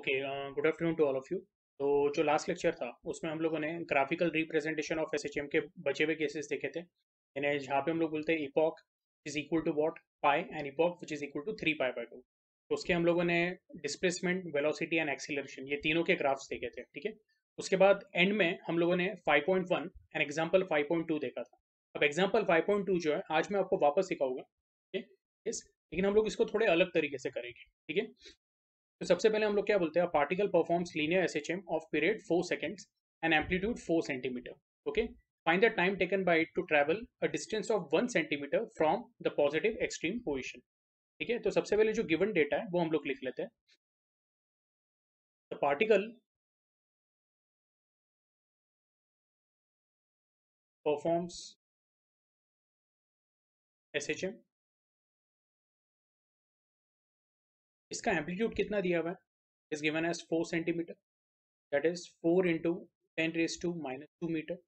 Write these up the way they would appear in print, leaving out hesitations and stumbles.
Okay, good afternoon to all of you. तो जो last lecture था उसमें हम लोगों ने ग्राफिकल रिप्रेजेंटेशन ऑफ एसएचएम के बचे हुए केसेस देखे थे, यानी जहाँ पे हम लोग बोलते हैं epoch is equal to what pi and epoch which is equal to 3 पाई/2। तो उसके हम लोगों ने डिस्प्लेसमेंट, वेलोसिटी एंड एक्सीलरेशन ये तीनों के ग्राफ्स देखे थे, ठीक है। उसके बाद एंड में हम लोगों ने 5.1 एंड एग्जाम्पल 5.2 देखा था। अब एग्जाम्पल 5.2 जो है आज मैं आपको वापस सिखाऊंगा, ठीक है। लेकिन हम लोग इसको थोड़े अलग तरीके से करेंगे, ठीक है। तो सबसे पहले हम लोग क्या बोलते हैं, particle performs linear SHM of period 4 seconds and amplitude 4 centimetre. Okay, find the time taken by it to travel a distance of 1 centimetre from the positive extreme position. ठीक है, तो सबसे पहले जो गिवन डेटा है वो हम लोग लिख लेते हैं। द पार्टिकल परफॉर्म्स एसएचएम, इसका एम्पलीट्यूड कितना दिया हुआ है, is given as 4 centimetre, that is 4 into 10⁻⁻² metre.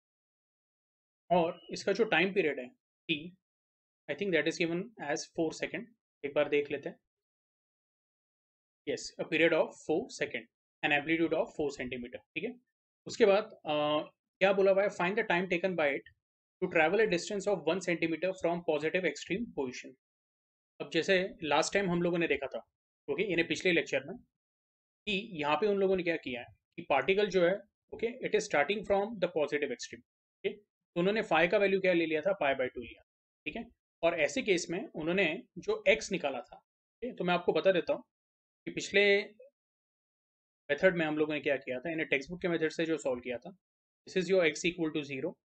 और इसका जो टाइम पीरियड है T, I think that is given as 4 second. एक बार देख लेते हैं। Yes, a period of 4 second and amplitude of 4 centimetre, ठीक है। उसके बाद क्या बोला हुआ है, find the time taken by it to travel a distance of 1 centimetre from positive extreme position. अब जैसे लास्ट टाइम हम लोगों ने देखा था, ओके, यानी पिछले लेक्चर में, कि यहाँ पे उन लोगों ने क्या किया है कि पार्टिकल जो है, okay, it is starting from the positive extreme, ठीक है। तो उन्होंने फाई का वैल्यू क्या ले लिया था, पाई/2 लिया, ठीक है। और ऐसे केस में उन्होंने जो एक्स निकाला था, ठीक है, तो मैं आपको बता देता हूँ कि पिछले मेथड में हम लोगों ने क्या किया था, इन्हें टेक्स्ट बुक के मेथड से जो सॉल्व किया था, this is your x equal to 0,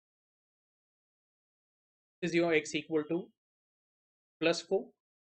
this is your x equal to +4,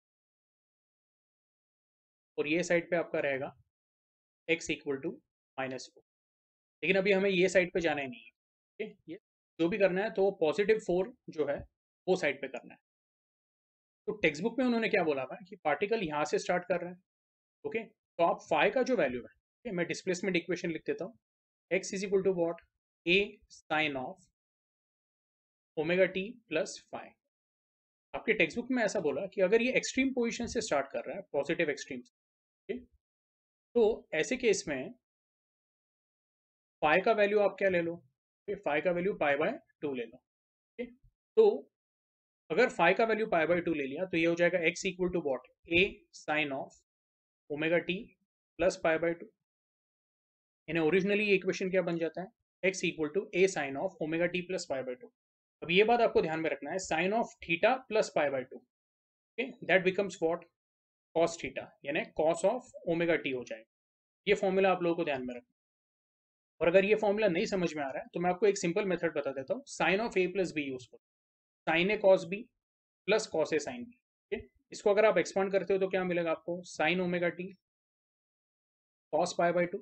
और ये साइड पे आपका रहेगा एक्स इक्वल टू -4। लेकिन अभी हमें ये साइड पे जाना ही नहीं है, ठीक है। ये जो भी करना है तो +4 जो है वो साइड पे करना है। तो टेक्स्ट बुक में उन्होंने क्या बोला था कि पार्टिकल यहाँ से स्टार्ट कर रहा है, ओके। तो आप फाई का जो वैल्यू है, ठीक है, मैं डिस्प्लेसमेंट इक्वेशन लिख देता हूँ। X is equal to what, A sine of omega t plus phi. आपके टेक्स्ट बुक में ऐसा बोला कि अगर ये एक्सट्रीम पोजीशन से स्टार्ट कर रहा है, पॉजिटिव एक्सट्रीम से, okay? तो ऐसे केस में फाई का वैल्यू आप क्या ले लो, फाई का वैल्यू पाई/2 ले लो, okay? तो अगर फाई का वैल्यू पाई/2 ले लिया तो ये हो जाएगा x equal to what, A sine of omega t plus पाई/2। यानी ओरिजिनली ये इक्वेशन क्या बन जाता है, x equal to A sine of omega t plus पाई/2। अब ये बात आपको ध्यान में रखना है, साइन ऑफ थीटा प्लस पाई/2, that becomes what, cos theta, यानी कॉस ऑफ ओमेगा टी हो जाएगा। ये फॉर्मूला आप लोगों को ध्यान में रखना है। और अगर ये फॉर्मूला नहीं समझ में आ रहा है तो मैं आपको एक सिंपल मेथड बता देता हूँ, sine of A plus B use करो, sine A cos B plus cos A sine B, ठीक है। इसको अगर आप एक्सपांड करते हो तो क्या मिलेगा आपको, साइन ओमेगा टी कॉस पाई/2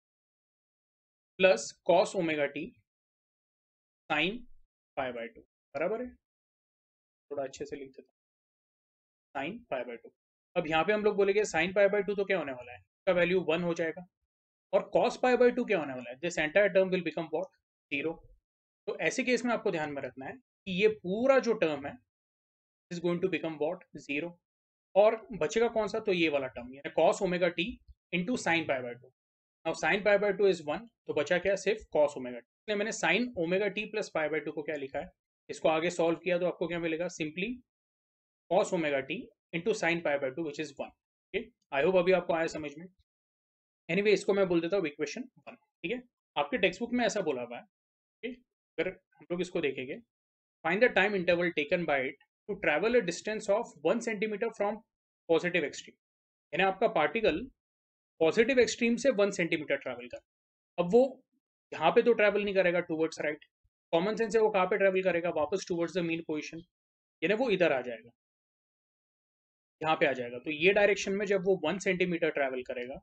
plus cos omega t sine पाई/2, बराबर है। थोड़ा अच्छे से लिख देता हूँ, साइन पाई/2। अब यहाँ पे हम लोग बोलेंगे साइन पाई/2 तो क्या होने वाला है, इसका वैल्यू 1 हो जाएगा। और कॉस पाई/2 क्या होने वाला है, this entire term will become what, 0। तो ऐसे केस में आपको ध्यान में रखना है कि ये पूरा जो टर्म है is going to become what, 0। और बचेगा कौन सा, तो ये वाला टर्म, यानी cos omega t into sine पाई/2। अब साइन पाई/2 इज 1, तो बचा क्या, सिर्फ कॉस ओमेगा टी। इसलिए मैंने साइन ओमेगा टी प्लस पाई/2 को क्या लिखा है, इसको आगे सॉल्व किया तो आपको क्या मिलेगा, simply cos omega t into sine पाई/2 which is 1। Okay, I hope अभी आपको आया समझ में। एनीवे इसको मैं बोल देता हूँ इक्वेशन 1, ठीक है। आपके टेक्स्ट बुक में ऐसा बोला हुआ है, ठीक है। अगर हम लोग इसको देखेंगे, find the time interval taken by it to travel a distance of 1 centimetre from positive extreme. यानी आपका पार्टिकल पॉजिटिव एक्सट्रीम से 1 सेंटीमीटर ट्रैवल कर, अब वो यहाँ पे तो ट्रैवल नहीं करेगा टूवर्ड्स राइट, कॉमन सेंस से वो कहाँ पे ट्रैवल करेगा, वापस टूवर्ड्स द मीन पोजीशन, यानी वो इधर आ जाएगा, यहाँ पे आ जाएगा। तो ये डायरेक्शन में जब वो 1 सेंटीमीटर ट्रैवल करेगा,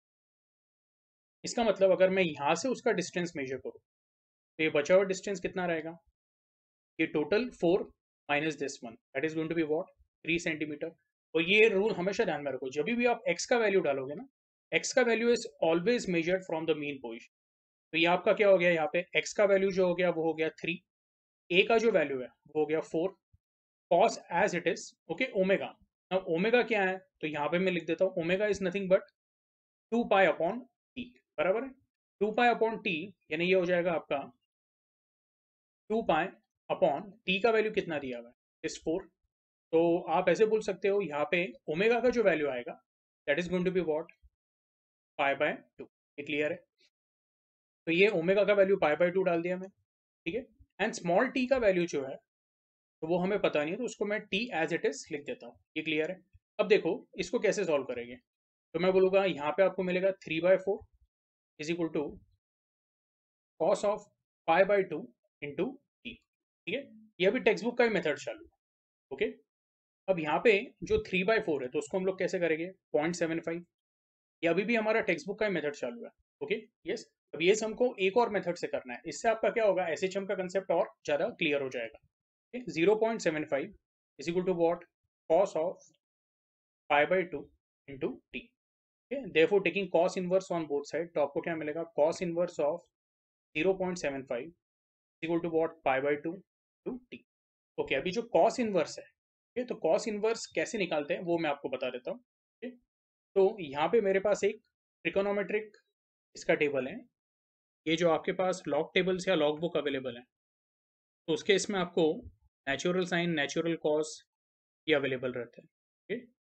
इसका मतलब अगर मैं यहाँ से उसका डिस्टेंस मेजर करूँ तो ये बचा हुआ डिस्टेंस कितना रहेगा, ये total 4 minus this 1, that is going to be what, 3 centimetre. और ये रूल हमेशा ध्यान में रखो, जब भी आप x का वैल्यू डालोगे ना, x का value is always measured from the mean position. तो ये आपका क्या हो गया, यहाँ पे x का वैल्यू जो हो गया वो हो गया 3, a का जो वैल्यू है वो हो गया 4, cos as it is, okay, omega. अब ओमेगा क्या है, तो यहाँ पे मैं लिख देता हूँ, omega is nothing but 2 pi upon T, बराबर है। 2 पाई अपॉन टी यानी ये हो जाएगा आपका 2 पाई अपॉन टी का वैल्यू कितना दिया हुआ है इस 4। तो आप ऐसे बोल सकते हो यहाँ पे ओमेगा का जो वैल्यू आएगा that is going to be what, pi by 2। ये क्लियर है। तो ये ओमेगा का वैल्यू पाई बाय 2 डाल दिया मैंने, ठीक है। एंड स्मॉल टी का वैल्यू जो है तो वो हमें पता नहीं है, तो उसको मैं टी एज इट इज लिख देता हूँ। ये क्लियर है। अब देखो इसको कैसे सॉल्व करेंगे। तो मैं बोलूँगा यहाँ पे आपको मिलेगा 3/4 is equal to cos of pi by 2 into t, ठीक है। ये अभी टेक्स्ट बुक का ही मेथड चालू है, ओके। अब यहाँ पे जो 3/4 है तो उसको हम लोग कैसे करेंगे, 0.75। ये अभी भी हमारा टेक्स्ट बुक का ही मेथड चालू है, ओके। यस। अब ये हमको एक और मेथड से करना है, इससे आपका क्या होगा, एसएचएम का कंसेप्ट और ज़्यादा क्लियर हो जाएगा। 0.75 is equal to what, cos of pi by 2 into t, therefore taking cos inverse on both side, तो आपको क्या मिलेगा, cos inverse of 0.75 equal to what, pi by 2 to t. Okay, अभी जो कॉस इनवर्स है, ठीक है, तो कॉस इनवर्स कैसे निकालते हैं वो मैं आपको बता देता हूँ, ठीक है। तो यहाँ पे मेरे पास एक ट्रिकोनोमेट्रिक इसका टेबल है, ये जो आपके पास लॉग टेबल्स या लॉग बुक अवेलेबल है तो उसके इसमें आपको नेचुरल साइन, नेचुरल कॉस ये अवेलेबल रहते हैं,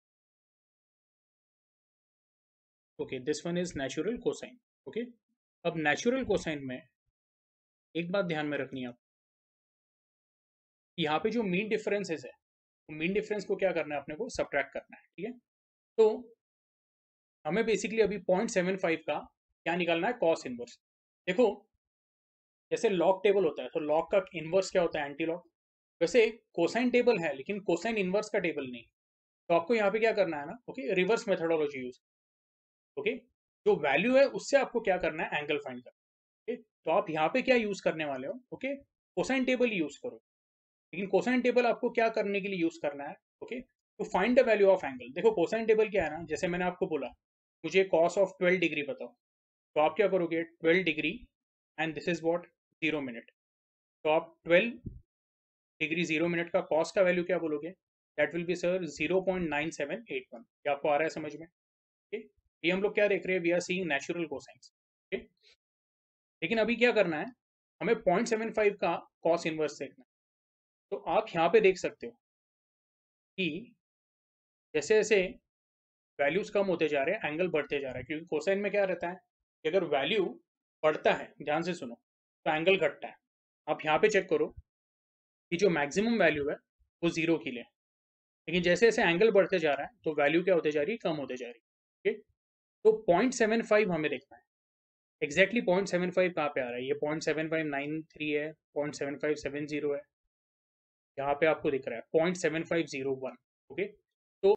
okay. This one is natural cosine, okay. अब नेचुरल कोसाइन में एक बात ध्यान में रखनी है आप, यहाँ पे जो मीन डिफरेंसेस है, तो मीन डिफरेंस को क्या करना है, अपने को सब्ट्रैक्ट करना है, ठीक है। तो हमें बेसिकली अभी 0.75 का क्या निकालना है, कॉस इनवर्स। देखो जैसे लॉग टेबल होता है तो लॉग का इनवर्स क्या होता है, एंटी लॉग। वैसे कोसाइन टेबल है लेकिन कोसाइन इनवर्स का टेबल नहीं। तो आपको यहाँ पे क्या करना है ना, okay, reverse methodology use, okay. जो वैल्यू है उससे आपको क्या करना है, एंगल फाइंड करना है, okay? तो आप यहाँ पे क्या यूज करने वाले हो, ओके, कोसाइन टेबल यूज करो। लेकिन कोसाइन टेबल आपको क्या करने के लिए यूज करना है, okay, to find the value of angle. देखो कोसाइन टेबल क्या है ना, जैसे मैंने आपको बोला मुझे कॉस ऑफ 12 डिग्री बताओ, तो आप क्या करोगे, 12 degree and this is what, 0 minute. तो आप 12 डिग्री 0 मिनट का कॉस का वैल्यू क्या बोलोगे, दैट विल बी सर 0.9781। ये आपको आ रहा है समझ में, okay? ये हम लोग क्या देख रहे हैं, we are seeing natural cosines, okay. लेकिन अभी क्या करना है, हमें 0.75 का कॉस इनवर्स देखना है। तो आप यहाँ पे देख सकते हो कि जैसे जैसे वैल्यूज कम होते जा रहे हैं एंगल बढ़ते जा रहा है, क्योंकि कोसाइन में क्या रहता है कि अगर वैल्यू बढ़ता है, ध्यान से सुनो, तो एंगल घटता है। आप यहाँ पे चेक करो कि जो मैक्सिमम वैल्यू है वो जीरो की ले, लेकिन जैसे जैसे एंगल बढ़ते जा रहा है तो वैल्यू क्या होते जा रही है, कम होते जा रही है, ठीक। तो 0.75 हमें देखना है, एग्जैक्टली 0.75 कहाँ पे आ रहा है, ये 0.7593 है, 0.7570 है, यहाँ पे आपको दिख रहा है 0.7501, ओके। तो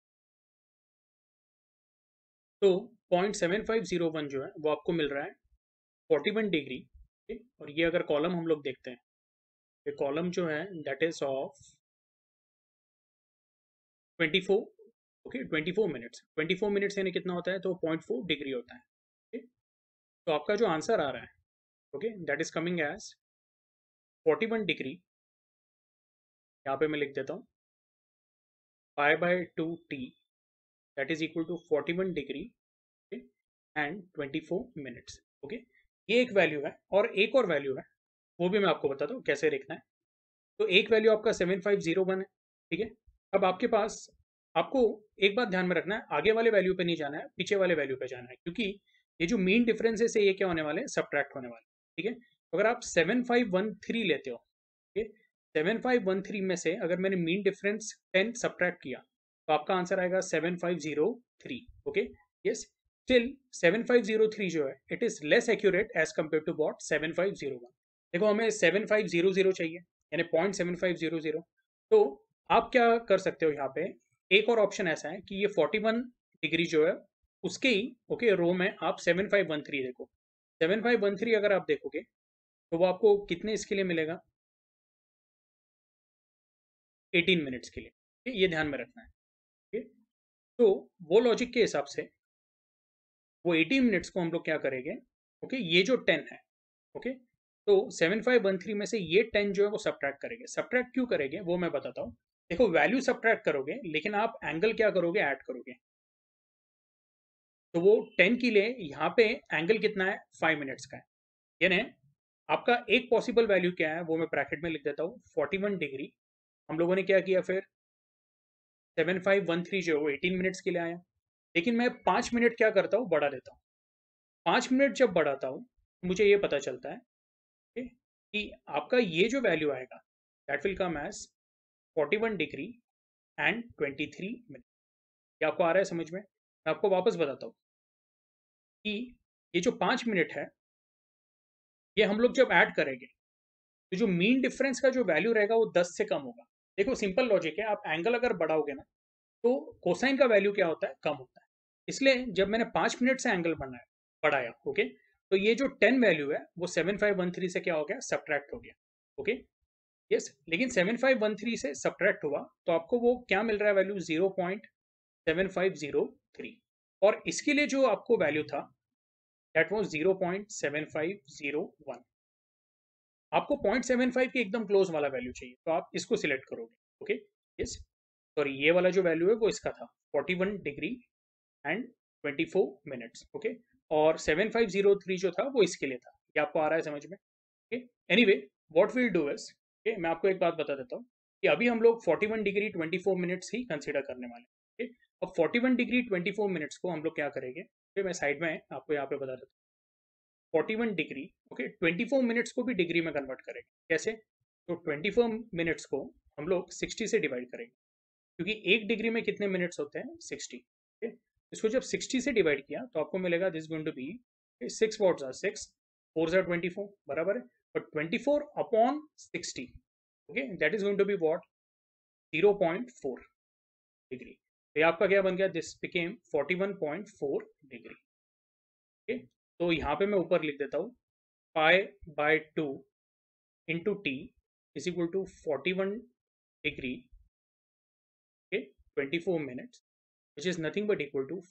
0.7501 जो है वो आपको मिल रहा है 41 डिग्री, ठीक। और ये अगर कॉलम हम लोग देखते हैं, ये कॉलम जो है that is of 24, okay, 24 minutes. 24 minutes यानी कितना होता है, तो 0.4 डिग्री होता है, ठीक। तो आपका जो आंसर आ रहा है, okay, that is coming as 41 degree, यहाँ पे मैं लिख देता हूँ pi by 2 t that is equal to 41 degree and 24 minutes, okay. ये एक वैल्यू है, और वैल्यू है वो भी मैं आपको बताता हूँ कैसे देखना है। तो एक वैल्यू आपका 7501 है, ठीक है। अब आपके पास, आपको एक बात ध्यान में रखना है, आगे वाले वैल्यू पे नहीं जाना है, पीछे वाले वैल्यू पे जाना है, क्योंकि ये जो मीन डिफरेंसेस है ये क्या होने वाले हैं, सब्ट्रैक्ट होने वाले, ठीक है। तो अगर आप 7513 लेते हो, ठीक है, 7513 में से अगर मैंने मीन डिफरेंस 10 सब्ट्रैक्ट किया तो आपका आंसर आएगा 7503, ओके। यस, स्टिल 7503 जो है it is less accurate as compare to what, 7501। देखो हमें 7500 चाहिए, यानी 0.7500। तो आप क्या कर सकते हो यहाँ पे, एक और ऑप्शन ऐसा है कि ये 41 डिग्री जो है उसके ही, ओके, रो में आप 7513 देखो। 7513 अगर आप देखोगे तो वो आपको कितने इसके लिए मिलेगा, 18 मिनट्स के लिए, ठीक है? ये ध्यान में रखना है, ठीक है। तो वो लॉजिक के हिसाब से वो 18 मिनट्स को हम लोग क्या करेंगे, ओके, ये जो 10 है, ओके, तो 7513 में से ये 10 जो है वो सब्ट्रैक्ट करेंगे। सब्ट्रैक्ट क्यों करेंगे वो मैं बताता हूँ। देखो वैल्यू सब्ट्रैक्ट करोगे लेकिन आप एंगल क्या करोगे, ऐड करोगे, तो वो 10 के लिए यहाँ पे एंगल कितना है, 5 मिनट्स का है। यानी आपका एक पॉसिबल वैल्यू क्या है वो मैं ब्रैकेट में लिख देता हूँ, 41 डिग्री। हम लोगों ने क्या किया फिर, 7513 जो है वो 18 मिनट्स के लिए आया। लेकिन मैं 5 मिनट क्या करता हूँ, बढ़ा देता हूँ। 5 मिनट जब बढ़ाता हूँ मुझे ये पता चलता है कि आपका ये जो वैल्यू आएगा that will come as 41 degree and 23 minute. ये आपको आ रहा है समझ में? मैं आपको वापस बताता हूँ कि ये जो 5 मिनट है ये हम लोग जब ऐड करेंगे तो जो मीन डिफरेंस का जो वैल्यू रहेगा वो 10 से कम होगा। देखो सिंपल लॉजिक है, आप एंगल अगर बढ़ाओगे ना तो कोसाइन का वैल्यू क्या होता है, कम होता है। इसलिए जब मैंने 5 मिनट से एंगल बनाया बढ़ाया, ओके, तो ये जो 10 वैल्यू है वो 7513 से क्या हो गया, सब्ट्रैक्ट हो गया। ओके, यस, लेकिन 7513 से सब्ट्रैक्ट हुआ तो आपको वो क्या मिल रहा है वैल्यू, 0.7503। और इसके लिए जो आपको वैल्यू था दैट वाज 0.7501। आपको 0.75 के एकदम क्लोज वाला वैल्यू चाहिए तो आप इसको सिलेक्ट करोगे। ओके, यस, सॉरी, ये वाला जो वैल्यू है वो इसका था 41 डिग्री एंड 24 मिनट्स। ओके, और 7503 जो था वो इसके लिए था। ये आपको आ रहा है समझ में? Okay, anyway, what will do is, okay, मैं आपको एक बात बता देता हूँ कि अभी हम लोग 41 डिग्री 24 मिनट्स ही कंसिडर करने वाले हैं। ओके, अब 41 डिग्री 24 मिनट्स को हम लोग क्या करेंगे, फिर मैं साइड में आपको यहाँ पे बता देता हूँ। 41 डिग्री, ओके, 24 मिनट्स को भी डिग्री में कन्वर्ट करेंगे। कैसे? तो 24 मिनट्स को हम लोग 60 से डिवाइड करेंगे, क्योंकि एक डिग्री में कितने मिनट्स होते हैं, 60। ओके, इसको जब 60 से डिवाइड किया तो आपको मिलेगा this going to be 6 what's are 6, 4 are 24, बराबर है। But 24 upon 60, okay, that is going to be what, 0.4 degree. तो ये आपका क्या बन गया, दिस बिकेम 41.4 डिग्री। ओके, तो यहाँ पे मैं ऊपर लिख देता हूँ pi by 2 into T is equal to 41 degree, okay, 24 minutes, which is nothing but equal to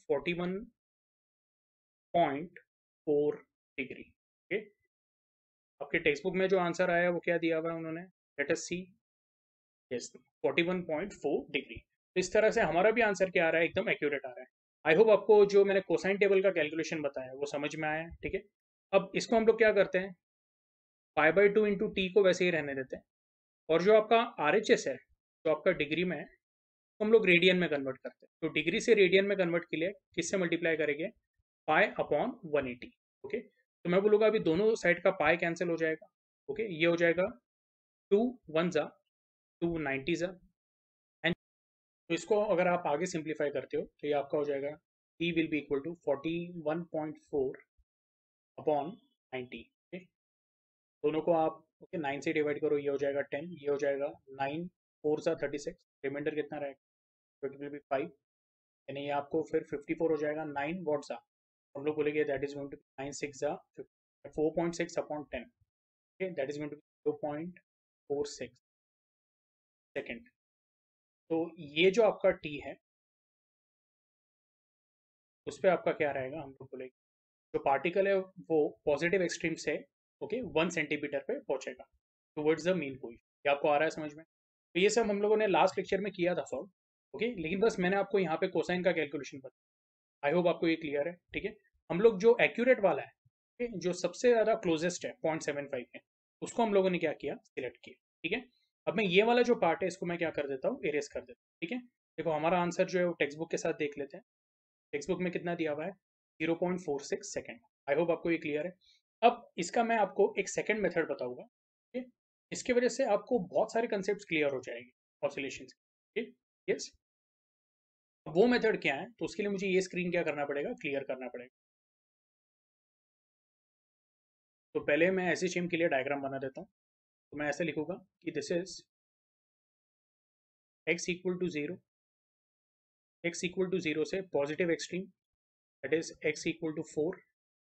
41.4 degree. Okay, आपके टेक्स्ट बुक में जो आंसर आया है वो क्या दिया हुआ है उन्होंने, let us see, yes, 41.4 degree. तो इस तरह से हमारा भी आंसर क्या आ रहा है, एकदम एक्यूरेट आ रहा है। आई होप आपको जो मैंने कोसाइन टेबल का कैलकुलेशन बताया वो समझ में आया है। ठीक है, अब इसको हम लोग क्या करते हैं, पाई बाई 2 इंटू टी को वैसे ही रहने देते हैं, और जो आपका आर एच एस है जो आपका डिग्री में है तो हम लोग रेडियन में कन्वर्ट करते हैं। तो डिग्री से रेडियन में कन्वर्ट के लिए किससे मल्टीप्लाई करेंगे, पाई अपॉन 180। ओके, तो मैं बोलूँगा अभी दोनों साइड का पाई कैंसिल हो जाएगा। ओके, ये हो जाएगा 2 1 जा 2 90 जा, एंड तो इसको अगर आप आगे सिंप्लीफाई करते हो तो ये आपका हो जाएगा T will be equal to 41.4 upon 90। Okay, दोनों को आप ओके 9 से डिवाइड करो, ये हो जाएगा 10, ये हो जाएगा 9 4 सा 36, रिमाइंडर कितना रहेगा, तो इट विल बी 5, यानी ये आपको फिर 54 हो जाएगा। 9 वॉट सा हम लोग बोलेंगे दैट इज गोइंग टू 9 6 जा 4.6 upon 10, okay, that is going to 0.46 second. तो ये जो आपका टी है उस पर आपका क्या रहेगा, हम लोग बोलेंगे जो पार्टिकल है वो पॉजिटिव एक्सट्रीम से ओके 1 सेंटीमीटर पे पहुंचेगा टुवर्ड्स द मीन पॉइंट। ये आपको आ रहा है समझ में? तो ये सब हम लोगों ने लास्ट लेक्चर में किया था सॉल्व। ओके, लेकिन बस मैंने आपको यहाँ पे कोसाइन का कैलकुलेशन बताया। आई होप आपको ये क्लियर है। ठीक है, हम लोग जो एक्यूरेट वाला है, okay, जो सबसे ज़्यादा क्लोजेस्ट है 0.75 है, उसको हम लोगों ने क्या किया, सिलेक्ट किया। ठीक है, अब मैं ये वाला जो पार्ट है इसको मैं क्या कर देता हूँ, इरेज कर देता हूँ। ठीक है, देखो हमारा आंसर जो है वो टेक्स्ट बुक के साथ देख लेते हैं। टेक्स्ट बुक में कितना दिया हुआ है, 0.46 सेकेंड। आई होप आपको ये क्लियर है। अब इसका मैं आपको एक सेकेंड मेथड बताऊंगा। ठीक है, इसकी वजह से आपको बहुत सारे कंसेप्ट क्लियर हो जाएंगे ऑसिलेशन के। यस, वो मेथड क्या है, तो उसके लिए मुझे ये स्क्रीन क्या करना पड़ेगा, क्लियर करना पड़ेगा। तो पहले मैं ऐसे शेम के लिए डायग्राम बना देता हूँ। तो मैं ऐसे लिखूंगा कि this is x equal to 0, x equal to 0 से positive extreme that is x equal to 4,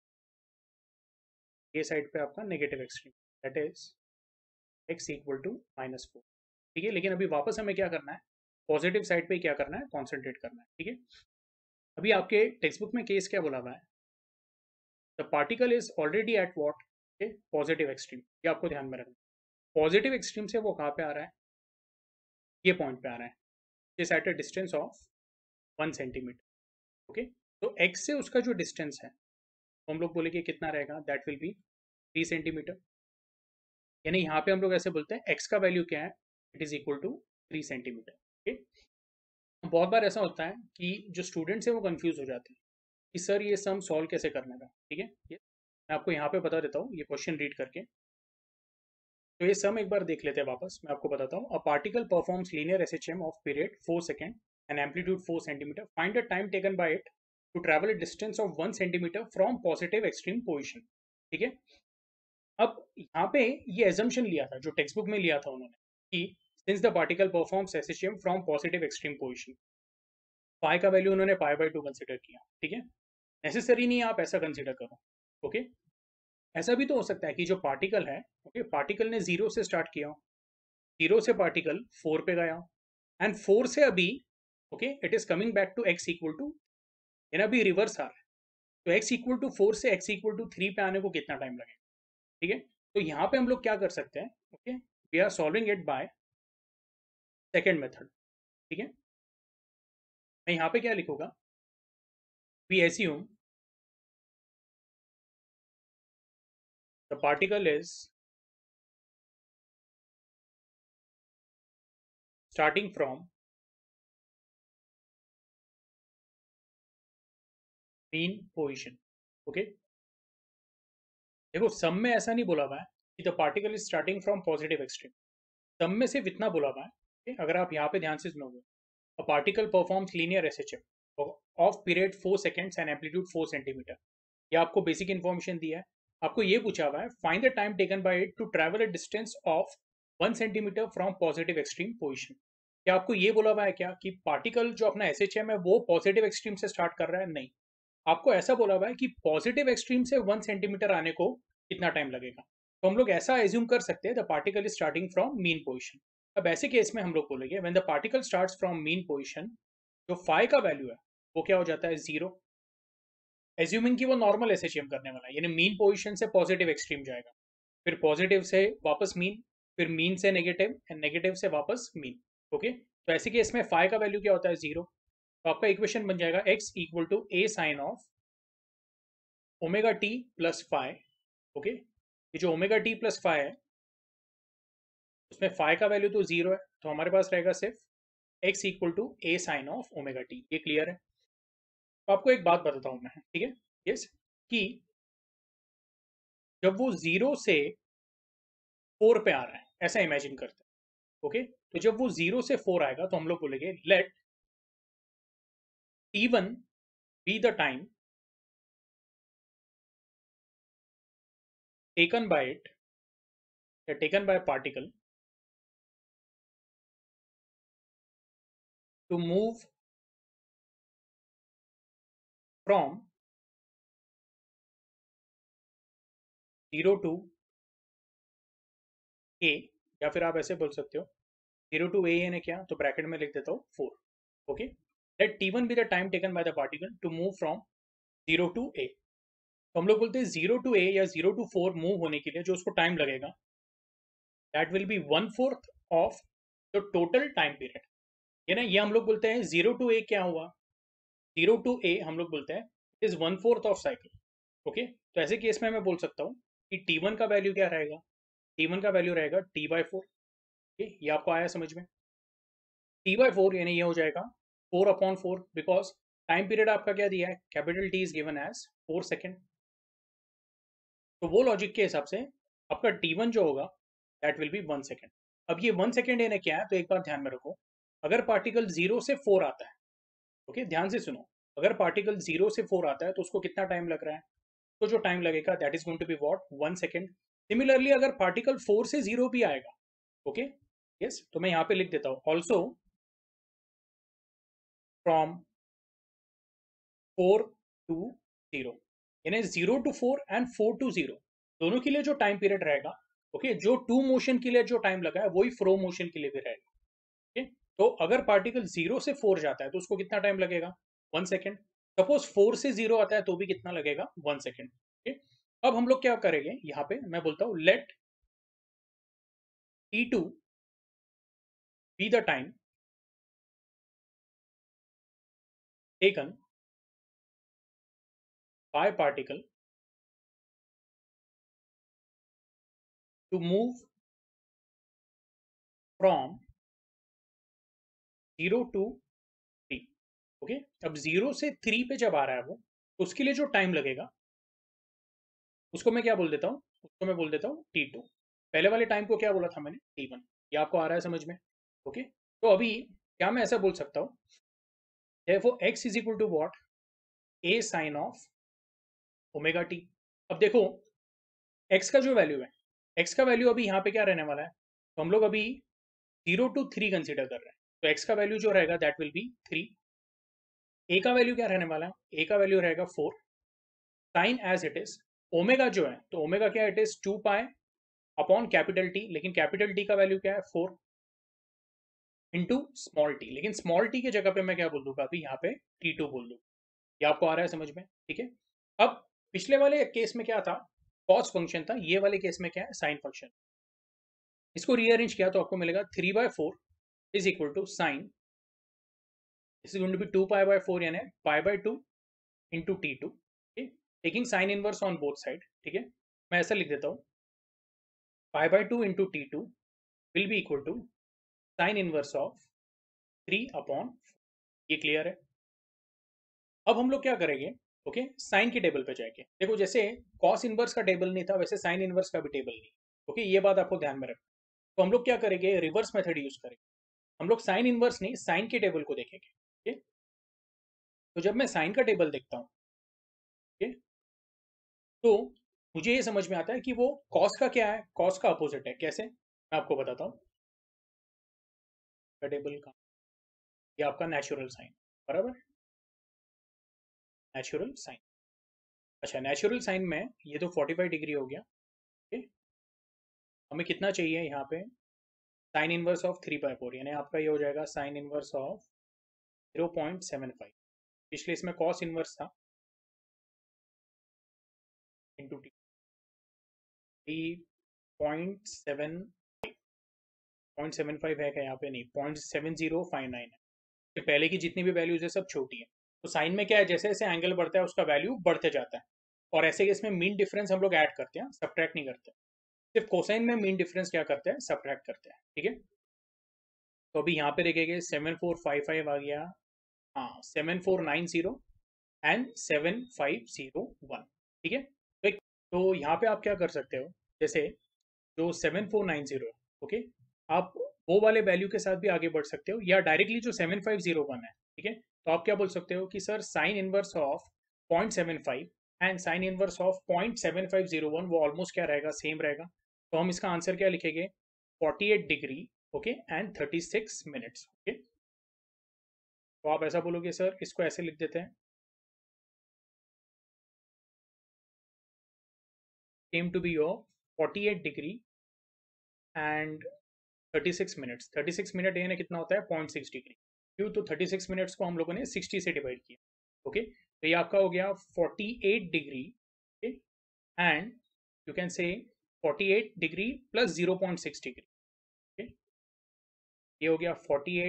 ये साइड पे आपका negative extreme that is x equal to -4। ठीक है, लेकिन अभी वापस हमें क्या करना है, पॉजिटिव साइड पे क्या करना है, कॉन्सेंट्रेट करना है। ठीक है, अभी आपके टेक्स्ट बुक में केस क्या बोला हुआ है, the particle is already at what, positive extreme. ये आपको ध्यान में रखना, पॉजिटिव एक्सट्रीम से वो कहाँ पे आ रहा है, ये पॉइंट पे आ रहा है, is at a distance of 1 centimetre. Okay, तो x से उसका जो डिस्टेंस है तो हम लोग बोलेंगे कितना रहेगा, दैट विल बी 3 सेंटीमीटर। यानी यहाँ पे हम लोग ऐसे बोलते हैं x का वैल्यू क्या है, it is equal to 3 centimetre. Okay, बहुत बार ऐसा होता है कि जो स्टूडेंट्स हैं वो कंफ्यूज हो जाते हैं कि सर ये सम सॉल्व कैसे करने का। ठीक है, ये मैं आपको यहाँ पे बता देता हूँ ये क्वेश्चन रीड करके। तो ये सम एक बार देख लेते हैं वापस, मैं आपको बताता हूँ। A particle performs linear SHM of period 4 second and amplitude 4 centimetre, find the time taken by it to travel a distance of 1 centimetre from positive extreme position. ठीक है, अब यहाँ पे ये एजम्पशन लिया था जो टेक्स्ट बुक में लिया था उन्होंने कि since the particle performs SHM from positive extreme position, pi का वैल्यू उन्होंने पाई बाय 2 कंसिडर किया। ठीक है, नेसेसरी नहीं आप ऐसा कंसिडर करो। ओके, ऐसा भी तो हो सकता है कि जो पार्टिकल है, ओके, पार्टिकल ने जीरो से स्टार्ट किया, जीरो से पार्टिकल 4 पे गया एंड 4 से अभी okay it is coming back to x equal to, यानी अभी रिवर्स आ रहा है। तो एक्स इक्वल टू 4 से एक्स इक्वल टू 3 पे आने को कितना टाइम लगेगा। ठीक है, तो यहाँ पे हम लोग क्या कर सकते हैं, okay, we are solving it by second method. ठीक है, मैं यहाँ पे क्या लिखूंगा, we assume the particle is starting from mean position. Okay, देखो सम में ऐसा नहीं बोला हुआ है कि the particle is starting from positive extreme, sum में सिर्फ इतना बोला हुआ है। okay? अगर आप यहाँ पे ध्यान से सुनोगे, a particle performs linear SHM of period 4 seconds and amplitude 4 centimetre, ये आपको बेसिक इन्फॉर्मेशन दिया है। आपको ये पूछा हुआ है find the time taken by it to travel a distance of 1 centimetre from positive extreme position. क्या आपको ये बोला हुआ है क्या कि पार्टिकल जो अपना एसएचएम है वो पॉजिटिव एक्सट्रीम से स्टार्ट कर रहा है? नहीं, आपको ऐसा बोला हुआ है कि पॉजिटिव एक्सट्रीम से 1 सेंटीमीटर आने को कितना टाइम लगेगा। तो हम लोग ऐसा एज्यूम कर सकते हैं the particle is starting from mean position. अब ऐसे केस में हम लोग बोलेंगे when the particle starts from mean position, जो फाई का वैल्यू है वो क्या हो जाता है, जीरो। एज्यूमिंग कि वो नॉर्मल एसएचएम करने वाला है, यानी मीन पोजिशन से पॉजिटिव एक्सट्रीम जाएगा, फिर पॉजिटिव से वापस मीन, फिर मीन से नेगेटिव एंड नेगेटिव से वापस मीन। ओके, तो ऐसे केस में फाई का वैल्यू क्या होता है, जीरो। तो आपका इक्वेशन बन जाएगा x equal to A sine of omega t plus phi. Okay, ये जो ओमेगा टी प्लस फाई है उसमें फाई का वैल्यू तो जीरो है, तो हमारे पास रहेगा सिर्फ x equal to A sine of omega t. ये क्लियर है। तो आपको एक बात बताता हूँ मैं, ठीक है, यस, कि जब वो जीरो से 4 पे आ रहा है ऐसा इमेजिन करते हैं। ओके, तो जब वो जीरो से 4 आएगा तो हम लोग बोलेंगे let T1 be the time taken by it या taken by a particle to move from 0 to a, या फिर आप ऐसे बोल सकते हो 0 to a यानी क्या, तो ब्रैकेट में लिख देता हूँ 4। Okay, let T1 be the time taken by the particle to move from 0 to a। तो हम लोग बोलते हैं 0 to a या 0 to 4 मूव होने के लिए जो उसको टाइम लगेगा that will be 1/4 of the total time period. ये ना, ये हम लोग बोलते हैं 0 to a क्या हुआ, 0 to a हम लोग बोलते हैं इज 1/4 ऑफ साइकिल। ओके, तो ऐसे केस में मैं बोल सकता हूँ कि T1 का वैल्यू क्या रहेगा, T1 का वैल्यू रहेगा T/4। ये आपको आया समझ में, T/4 यानी ये हो जाएगा 4/4, बिकॉज टाइम पीरियड आपका क्या दिया है, capital T is given as 4 second. तो वो लॉजिक के हिसाब से आपका T1 जो होगा दैट विल बी 1 सेकेंड। अब ये 1 सेकेंड यानी क्या है, तो एक बार ध्यान में रखो, अगर पार्टिकल 0 से 4 आता है, ओके ध्यान से सुनो, अगर पार्टिकल 0 से 4 आता है तो उसको कितना टाइम लग रहा है, तो जो टाइम लगेगा that is going to be what, 1 second. Similarly अगर पार्टिकल 4 से 0 भी आएगा, ओके, यस, तो मैं यहाँ पे लिख देता हूँ ऑल्सो फ्रॉम 4 टू 0, यानी 0 to 4 एंड 4 to 0 दोनों के लिए जो टाइम पीरियड रहेगा, ओके, जो टू मोशन के लिए जो टाइम लगा है वही फ्रो मोशन के लिए भी रहेगा। ओके, तो अगर पार्टिकल 0 से 4 जाता है तो उसको कितना टाइम लगेगा, 1 सेकेंड। सपोज 4 से 0 आता है तो भी कितना लगेगा, 1 सेकेंड। ओके, अब हम लोग क्या करेंगे, यहाँ पे मैं बोलता हूँ let T2 be the time taken by particle to move from 0 to 3। Okay, अब 0 से 3 पे जब आ रहा है वो, तो उसके लिए जो टाइम लगेगा उसको मैं क्या बोल देता हूँ, उसको मैं बोल देता हूँ T2। पहले वाले टाइम को क्या बोला था मैंने, T1। ये आपको आ रहा है समझ में? ओके, तो अभी क्या मैं ऐसा बोल सकता हूँ, therefore x is equal to what, a sin of omega t. अब देखो x का जो वैल्यू है, x का वैल्यू अभी यहाँ पे क्या रहने वाला है, तो हम लोग अभी 0 to 3 कंसिडर कर रहे हैं, तो x का वैल्यू जो रहेगा दैट विल बी 3। a का वैल्यू क्या रहने वाला है, a का वैल्यू रहेगा 4। Sine as it is, omega जो है, तो ओमेगा क्या, it is 2 pi upon capital T, लेकिन कैपिटल टी का वैल्यू क्या है 4 इंटू स्मॉल टी, लेकिन स्मॉल टी की जगह पे मैं क्या बोल दूंगा अभी यहाँ पे T2 बोल दूंगा। ये आपको आ रहा है समझ में? ठीक है। अब पिछले वाले केस में क्या था, कॉस फंक्शन था, ये वाले केस में क्या है, साइन फंक्शन। इसको रीअरेंज किया तो आपको मिलेगा 3/4 is equal to sine, this is going to be 2 pi by 4 यानी pi by 2 into T2, taking sine inverse on both side. ठीक है, मैं ऐसा लिख देता हूँ, pi by 2 into T2 will be equal to sine inverse of 3/4। ये clear है? अब हम लोग क्या करेंगे, ओके, साइन के टेबल पे जाएंगे। देखो जैसे कॉस इनवर्स का टेबल नहीं था, वैसे साइन इनवर्स का भी टेबल नहीं। ओके, ये बात आपको ध्यान में रखना। तो हम लोग क्या करेंगे, रिवर्स मेथड यूज करेंगे। हम लोग साइन इनवर्स नहीं, साइन के टेबल को देखेंगे। ओके, तो जब मैं साइन का टेबल देखता हूँ, ओके, तो मुझे ये समझ में आता है कि वो कॉस का क्या है, कॉस का अपोजिट है। कैसे, मैं आपको बताता हूँ। टेबल का ये आपका नेचुरल साइन, बराबर, नेचुरल साइन। अच्छा, नेचुरल साइन में ये तो 45 डिग्री हो गया। ओके, हमें कितना चाहिए यहाँ पे, साइन इनवर्स ऑफ 3/4, यानी आपका ये हो जाएगा साइन इनवर्स ऑफ 0.75। पिछले इसमें कॉस इनवर्स था इंटू टी, 0.75 है क्या यहाँ पे, नहीं, 0.7059 है। तो पहले की जितनी भी वैल्यूज है सब छोटी है। तो साइन में क्या है, जैसे जैसे एंगल बढ़ता है उसका वैल्यू बढ़ते जाता है। और ऐसे केस में मीन डिफरेंस हम लोग ऐड करते हैं, सब्ट्रैक्ट नहीं करते। सिर्फ कोसाइन में मीन डिफरेंस क्या करते हैं, सब्ट्रैक्ट करते हैं। ठीक है, तो अभी यहाँ पे देखेंगे 7455 आ गया, हाँ 7490 एंड 7501। ठीक है, तो यहाँ पे आप क्या कर सकते हो, जैसे जो 7490 है, ओके, आप वो वाले वैल्यू के साथ भी आगे बढ़ सकते हो, या डायरेक्टली जो 7501 है, ठीक है, तो आप क्या बोल सकते हो कि sir sine inverse of 0.75 and sine inverse of 0.7501 वो ऑलमोस्ट क्या रहेगा, सेम रहेगा। तो हम इसका आंसर क्या लिखेंगे, 48 degree, okay, and 36 minutes. Okay, तो आप ऐसा बोलोगे सर, इसको ऐसे लिख देते हैं, came to be of 48 degree and 36 minutes. 36 minute यानी कितना होता है, 0.6 डिग्री। क्यों, तो 36 मिनट्स को हम लोगों ने 60 से डिवाइड किया। ओके, तो ये आपका हो गया 48 डिग्री एंड यू कैन से 48 डिग्री प्लस 0.6 डिग्री। ओके, ये हो गया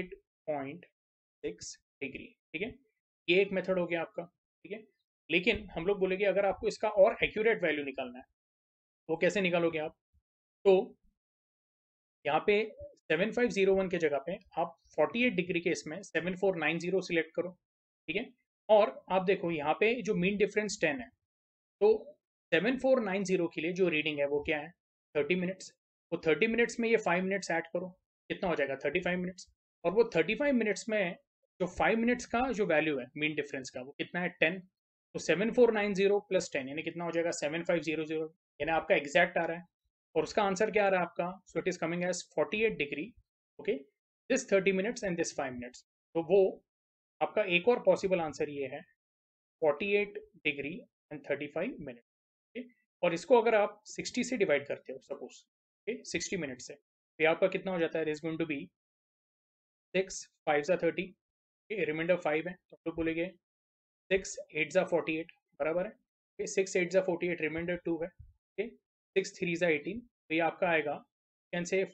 48.6 डिग्री। ठीक है, ये एक मेथड हो गया आपका। ठीक है, लेकिन हम लोग बोलेंगे अगर आपको इसका और एक्यूरेट वैल्यू निकालना है, वो कैसे निकालोगे आप, तो यहाँ पे 7501 के जगह पे आप 48 डिग्री के इसमें 7490 सिलेक्ट करो। ठीक है, और आप देखो यहाँ पे जो मीन डिफरेंस 10 है, तो 7490 के लिए जो रीडिंग है वो क्या है, 30 मिनट्स। वो 30 मिनट्स में ये 5 मिनट्स ऐड करो, कितना हो जाएगा, 35 मिनट्स। और वो 35 मिनट्स में जो 5 मिनट्स का जो वैल्यू है मीन डिफरेंस का, वो कितना है, 10। तो 7490 प्लस 10 यानी कितना हो जाएगा, 7500, यानी आपका एग्जैक्ट आ रहा है। और उसका आंसर क्या आ रहा है आपका, so it is coming as 48 degree, okay, this 30 minutes and this 5 minutes. तो वो आपका एक और पॉसिबल आंसर ये है, 48 डिग्री एंड 35 मिनट। okay? और इसको अगर आप 60 से डिवाइड करते हो सपोज, ओके, 60 मिनट से, तो आपका कितना हो जाता है, is going to be 6 5 × 30, remainder 5 है, तो हम लोग बोलेंगे 6 8 × 48, बराबर है। ओके, 6 8 × 48, रिमाइंडर 2 है। ओके, 6 3 × 18, तो ये आपका आएगा, कैन से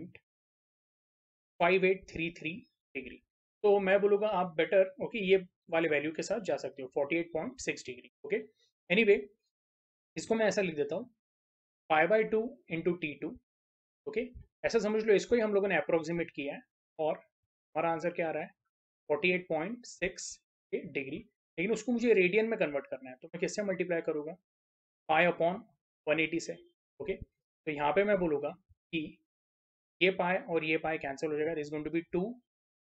48.5833 डिग्री। तो मैं बोलूँगा आप बेटर, ओके, ये वाले वैल्यू के साथ जा सकते हो 48.6 डिग्री। ओके, एनीवे इसको मैं ऐसा लिख देता हूँ pi by two into T two. Okay, ऐसा समझ लो, इसको ही हम लोगों ने अप्रोक्सीमेट किया है और हमारा आंसर क्या आ रहा है 48.6 डिग्री। लेकिन उसको मुझे रेडियन में कन्वर्ट करना है, तो मैं किससे मल्टीप्लाई करूँगा, पाई अपॉन 180 से। ओके, तो यहाँ पे मैं बोलूँगा कि ये पाई और ये पाई कैंसिल हो जाएगा, दिस गोइंग टू बी 2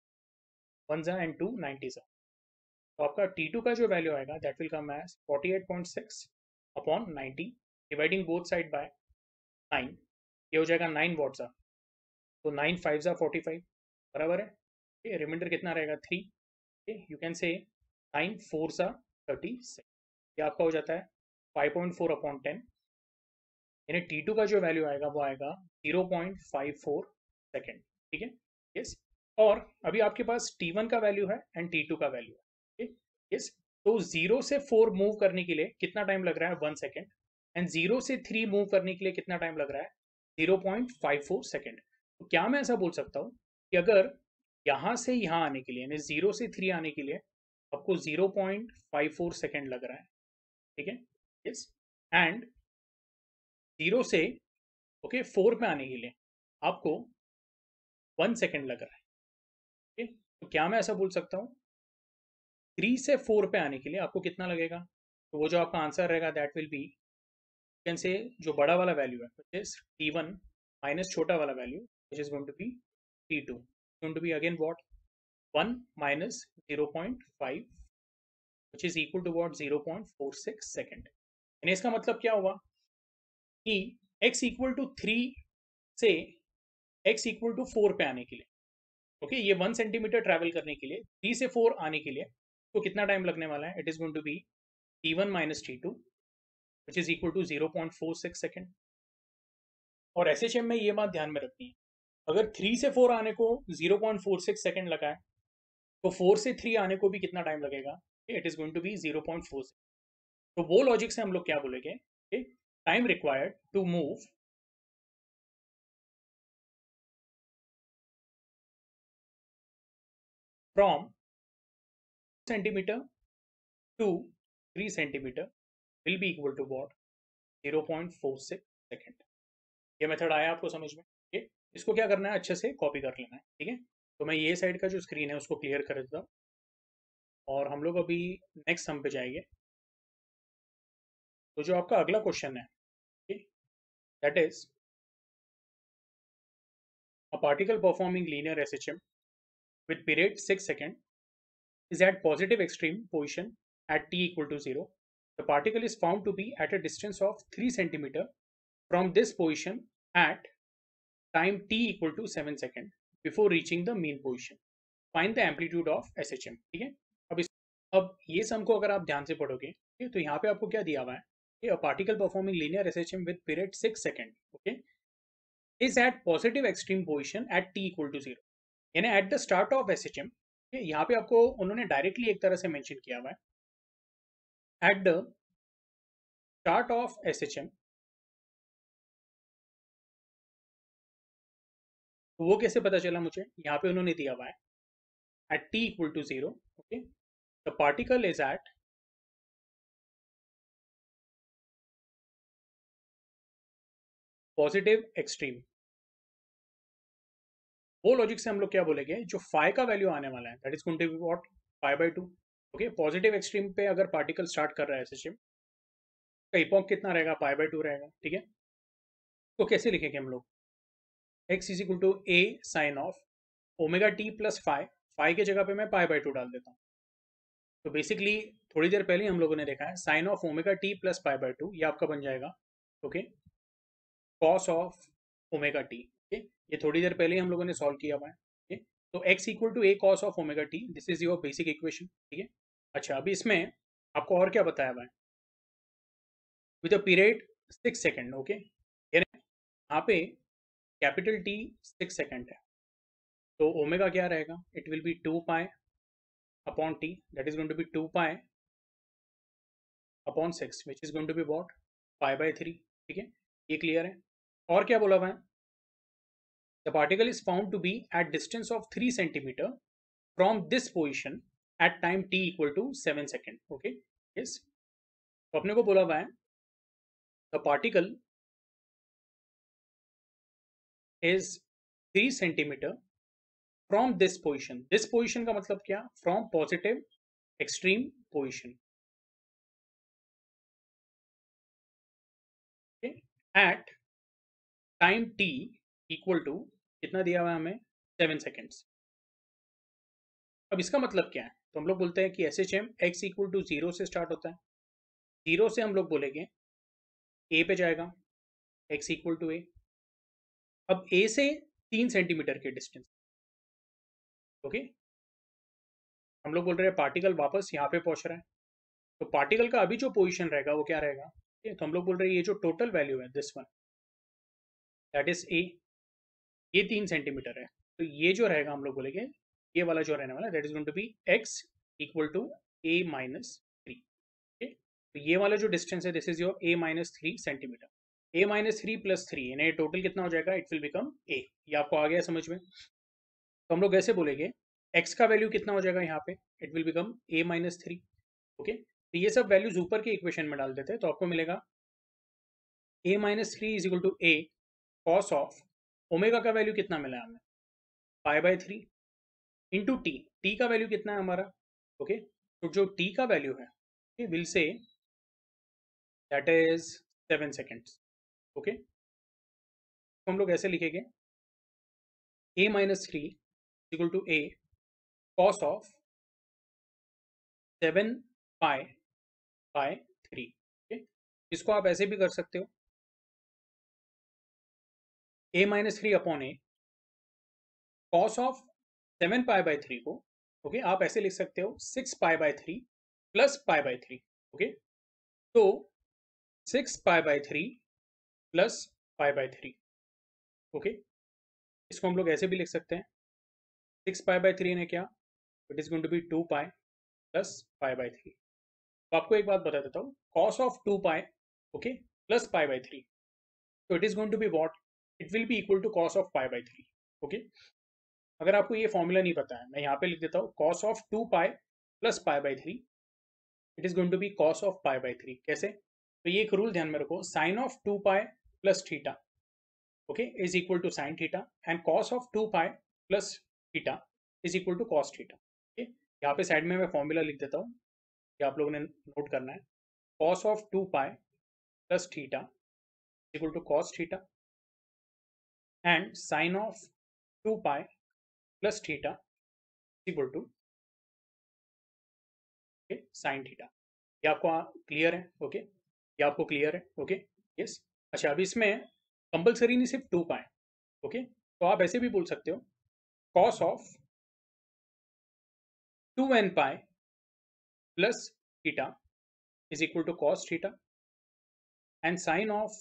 1 जा एंड 2 90 जा। तो आपका T2 का जो वैल्यू आएगा that will come as 48.6 upon 90 dividing both side by 9। ये हो जाएगा 9 वॉट्स, तो 9 5 जा 45 बराबर है। रिमाइंडर कितना रहेगा 3। यू कैन से 9 4 जा 36। ये आपका हो जाता है 5.4 अपॉन 10, यानी T2 का जो वैल्यू आएगा वो आएगा 0.54 सेकेंड। ठीक है, यस। और अभी आपके पास T1 का वैल्यू है एंड T2 का वैल्यू है, यस। तो 0 से 4 मूव करने के लिए कितना टाइम लग रहा है 1 सेकेंड, एंड 0 से 3 मूव करने के लिए कितना टाइम लग रहा है 0.54 सेकेंड। तो क्या मैं ऐसा बोल सकता हूँ कि अगर यहाँ से यहाँ आने के लिए यानी 0 से 3 आने के लिए आपको 0.54 सेकेंड लग रहा है, ठीक है, यस, एंड 0 से ओके 4 पे आने के लिए आपको 1 सेकेंड लग रहा है। ओके, तो क्या मैं ऐसा बोल सकता हूँ 3 से 4 पे आने के लिए आपको कितना लगेगा, तो वो जो आपका आंसर रहेगा that will B can say जो बड़ा वाला वैल्यू है विच इज T1 माइनस छोटा वाला value which is going to be T2 going to be again what 1 minus 0.5 which is equal to what 0.46 second. यानी इसका मतलब क्या हुआ कि x इक्वल टू 3 से x इक्वल टू 4 पे आने के लिए, ओके, ये 1 सेंटीमीटर ट्रैवल करने के लिए 3 से 4 आने के लिए तो कितना टाइम लगने वाला है, it is going to be T1 minus T2 which is equal to 0.46 second. और SHM में ये बात ध्यान में रखनी है, अगर 3 से 4 आने को 0.46 सेकेंड लगा है तो 4 से 3 आने को भी कितना टाइम लगेगा, it is going to be 0.4। तो वो लॉजिक से हम लोग क्या बोलेंगे, time required to move from centimetre to 3 centimetre will be equal to what 0.46 second. ये मेथड आया आपको समझ में, ठीक है। इसको क्या करना है, अच्छे से कॉपी कर लेना है, ठीक है। तो मैं ये साइड का जो स्क्रीन है उसको क्लियर कर देता हूँ और हम लोग अभी नेक्स्ट सम पे जाएंगे। तो जो आपका अगला क्वेश्चन है that is a particle performing linear SHM with period 6 seconds is at positive extreme position at t equal to 0. The particle is found to be at a distance of 3 centimeter from this position at time t equal to 7 seconds before reaching the mean position. Find the amplitude of SHM. ठीक है, अब ये सम को अगर आप ध्यान से पढ़ोगे तो यहाँ पे आपको क्या दिया हुआ है कि a particle performing linear SHM with period 6 seconds, okay, is at positive extreme position at t equal to 0. यानी at the start of SHM, यहाँ पे आपको उन्होंने डायरेक्टली एक तरह से मेंशन किया हुआ है at the start of SHM। तो वो कैसे पता चला मुझे, यहाँ पे उन्होंने दिया हुआ है at t equal to 0, okay, the particle is at positive extreme. वो लॉजिक से हम लोग क्या बोलेंगे, जो फाई का वैल्यू आने वाला है that is going to be what pi by 2। Okay, positive extreme पे अगर पार्टिकल स्टार्ट कर रहा है SHM का इपॉक कितना रहेगा, पाई बाय 2 रहेगा, ठीक है। तो कैसे लिखेंगे हम लोग, x is equal to a sine of omega t plus phi के जगह पे मैं पाई बाय 2 डाल देता हूँ। तो बेसिकली थोड़ी देर पहले हम लोगों ने देखा है sine of omega t plus pi by 2, ये आपका बन जाएगा okay cos of omega t. Okay, ये थोड़ी देर पहले हम लोगों ने सॉल्व किया हुआ है, ओके। तो x equal to a cos of omega t, this is your basic equation, ठीक है। अच्छा, अभी इसमें आपको और क्या बताया हुआ है, with a period 6 second, okay, यहाँ पे कैपिटल T 6 सेकेंड है, तो ओमेगा क्या रहेगा, it will be 2 pi upon T, that is going to be 2 pi upon 6 which is going to be what pi by 3, ठीक है। ये क्लियर है। और क्या बोला हुआ है, the particle is found to be at distance of 3 centimetre from this position at time t equal to 7 second. Okay, yes. तो अपने को बोला हुआ है the particle is 3 centimetre from this position. This position का मतलब क्या? From positive extreme position. At time t equal to कितना दिया हुआ है हमें? 7 सेकेंड्स. अब इसका मतलब क्या है? तो हम लोग बोलते हैं कि S H M x equal to 0 से स्टार्ट होता है. 0 से हम लोग बोलेंगे ए पे जाएगा, एक्स इक्वल टू ए. अब ए से 3 सेंटीमीटर के डिस्टेंस. ओके, हम लोग बोल रहे हैं पार्टिकल वापस यहाँ पे पहुंच रहा है. तो पार्टिकल का अभी जो पोजीशन रहेगा वो क्या रहेगा? तो हम लोग बोल रहे हैं ये जो टोटल वैल्यू है this one, that is A, ये 3 सेंटीमीटर है. तो ये जो रहेगा हम लोग बोलेंगे ये वाला जो रहने वाला that is going to be x equal to a minus 3. Okay, तो ये वाला जो डिस्टेंस है this is your a minus 3 centimetre. A minus 3 plus 3 यानी टोटल कितना हो जाएगा? It will become a. ये आपको आ गया समझ में? तो हम लोग ऐसे बोलेंगे x का वैल्यू कितना हो जाएगा यहाँ पे? It will become a minus 3. Okay, तो ये सब वैल्यूज ऊपर के इक्वेशन में डाल देते हैं तो आपको मिलेगा a minus 3 is equal to a cos of omega का वैल्यू कितना मिला हमें? Pi by 3 into t. T का वैल्यू कितना है हमारा? ओके, तो जो t का वैल्यू है will say that is 7 seconds. Okay, तो हम लोग ऐसे लिखेंगे a minus 3 equal to a cos of 7 pi by 3. Okay, इसको आप ऐसे भी कर सकते हो a minus 3 upon a cos of 7 pi by 3 को. ओके, आप ऐसे लिख सकते हो 6 pi by 3 plus pi by 3. Okay, तो 6 pi by 3 plus pi by 3. Okay, इसको हम लोग ऐसे भी लिख सकते हैं 6 पाई बाय 3 ने क्या? It is going to be 2 pi plus pi by 3. तो आपको एक बात बता देता हूँ, cos of 2 pi okay plus pi by 3, तो it is going to be what? It will be equal to cos of pi by 3. Okay, अगर आपको ये फॉर्मूला नहीं पता है मैं यहाँ पे लिख देता हूँ cos of 2 pi plus pi by 3 it is going to be cos of pi by 3. कैसे? तो ये एक रूल ध्यान में रखो, sine of 2 pi plus theta okay is equal to sine theta and cos of 2 pi plus theta is equal to cos theta. Okay, यहाँ पे side में मैं फॉर्मूला लिख देता हूँ, ये आप लोगों ने नोट करना है. Cos of 2 pi plus theta equal to cos theta and sine of 2 pi plus theta equal to sine theta. ये आपको क्लियर है? ओके, ये आपको क्लियर है? Okay, yes. अच्छा, अभी इसमें कंपलसरी नहीं सिर्फ 2 पाई. ओके, तो आप ऐसे भी बोल सकते हो cos of 2n pi plus theta is equal to cos theta and sine of